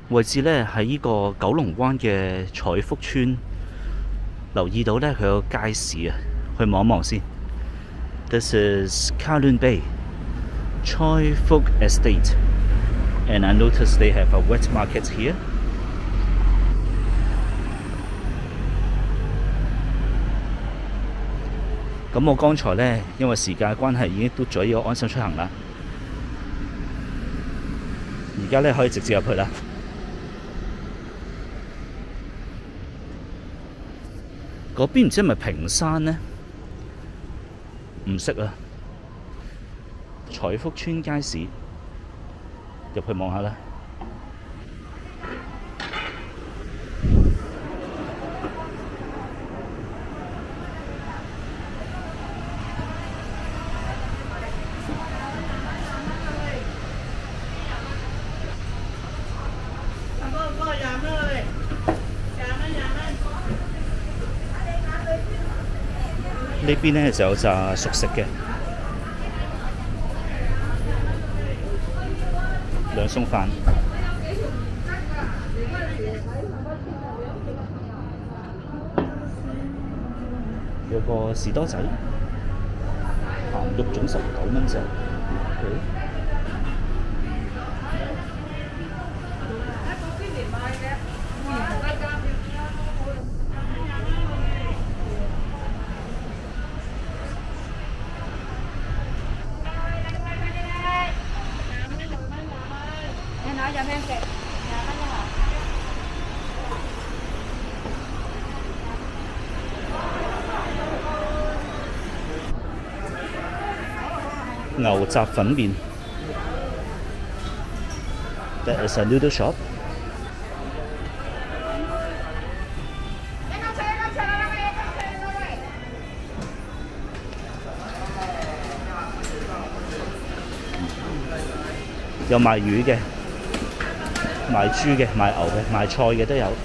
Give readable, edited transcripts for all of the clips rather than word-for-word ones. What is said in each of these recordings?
位置咧喺呢個九龍灣嘅彩福村，留意到咧佢有個街市啊，去望一望先。This is Kowloon Bay, Choi Fook Estate, and I noticed they have a wet market here. 咁我剛才咧，因為時間關係已經嘟咗呢個安心出行啦，而家咧可以直接入去啦。嗰邊唔知係咪屏山呢？唔識啊！彩福村街市，入去望下啦。呢邊呢就有紮熟食嘅兩餸飯，有個士多仔，鹹肉粽19蚊隻。牛雜粉麵 ，That is a noodle shop。有賣魚嘅，賣豬嘅，賣牛嘅，賣菜嘅都有，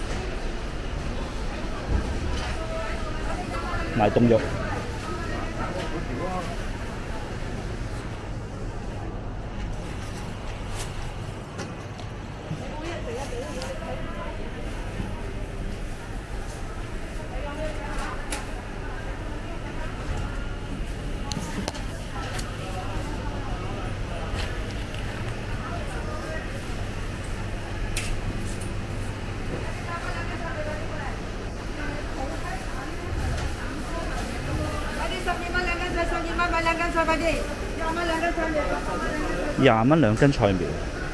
賣凍肉。20蚊2斤菜苗。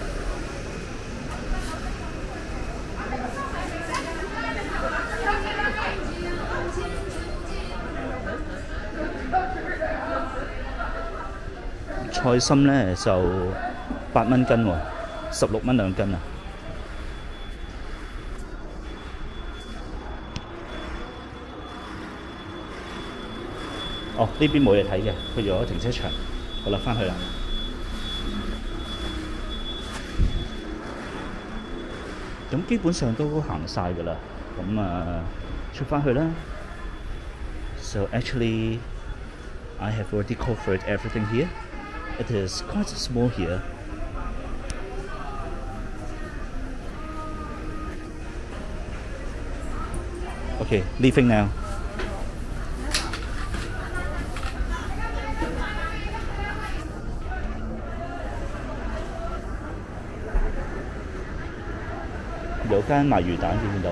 菜心呢就8蚊斤喎，16蚊2斤啊！哦，呢邊冇嘢睇嘅，去咗停車場。好啦，返去啦。咁基本上都行晒㗎啦。咁出返去啦。So actually, I have already covered everything here. It is quite small here. Okay, leaving now. 有間賣魚蛋，見唔見到？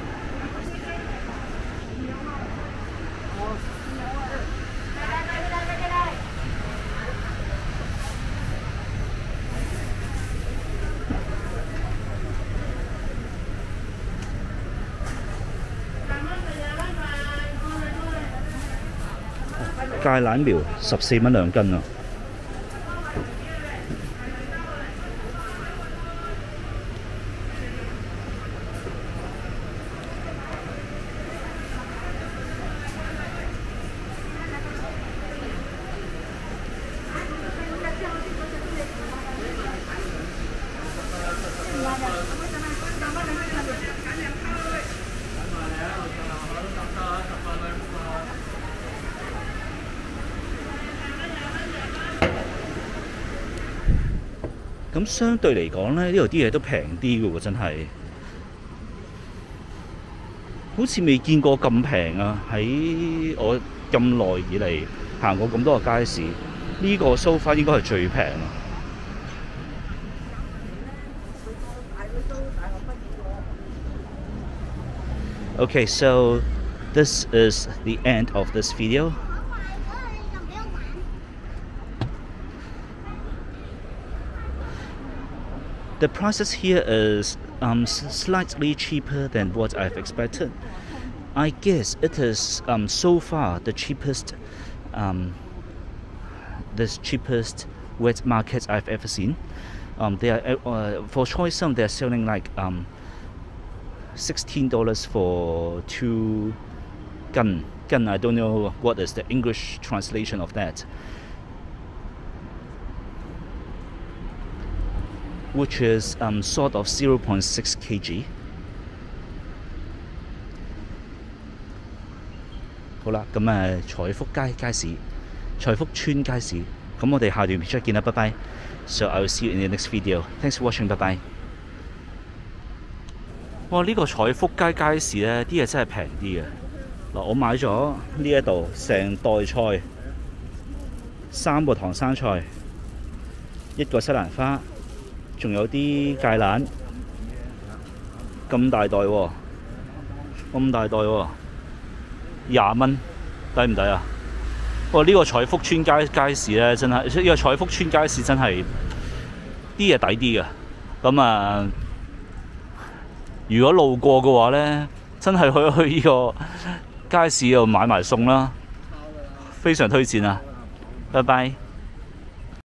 芥蘭苗14蚊2斤啊！ 咁相對嚟講咧，呢度啲嘢都平啲嘅喎，真係。好似未見過咁平啊！喺我咁耐以嚟行過咁多個街市，呢個 so far 應該係最平啊！Okay, so this is the end of this video. The prices here is slightly cheaper than what I've expected. I guess it is so far the cheapest wet market I've ever seen. They are for Choi Sum they're selling like $16 for 2 gun. I don't know what is the English translation of that. Which is sort of 0.6 kg. 好啦，咁財福街市、財福村街市，咁我哋下段片再見啦，拜拜。So I will see you in the next video. Thanks for watching. 拜拜。哇！呢個財福街市咧，啲嘢真係平啲嘅。嗱，我買咗呢一度成袋菜，3個唐生菜，1個西蘭花。仲有啲芥蘭，咁大袋喎，咁大袋喎，20蚊，抵唔抵啊？哇！呢個彩福村街市咧，真係呢個彩福村街市真係啲嘢抵啲嘅。咁啊，如果路過嘅話咧，真係去呢個街市度買埋餸啦，非常推薦啊！拜拜。